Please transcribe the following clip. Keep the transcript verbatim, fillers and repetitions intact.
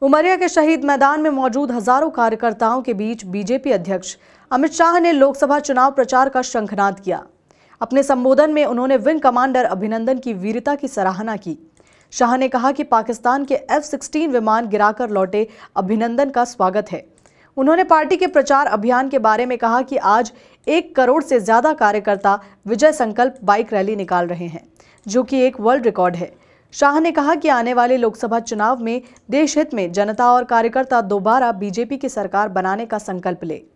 उमरिया के शहीद मैदान में मौजूद हजारों कार्यकर्ताओं के बीच बीजेपी अध्यक्ष अमित शाह ने लोकसभा चुनाव प्रचार का शंखनाद किया। अपने संबोधन में उन्होंने विंग कमांडर अभिनंदन की वीरता की सराहना की। शाह ने कहा कि पाकिस्तान के एफ सिक्सटीन विमान गिराकर लौटे अभिनंदन का स्वागत है। उन्होंने पार्टी के प्रचार अभियान के बारे में कहा कि आज एक करोड़ से ज्यादा कार्यकर्ता विजय संकल्प बाइक रैली निकाल रहे हैं, जो कि एक वर्ल्ड रिकॉर्ड है। शाह ने कहा कि आने वाले लोकसभा चुनाव में देश हित में जनता और कार्यकर्ता दोबारा बीजेपी की सरकार बनाने का संकल्प ले।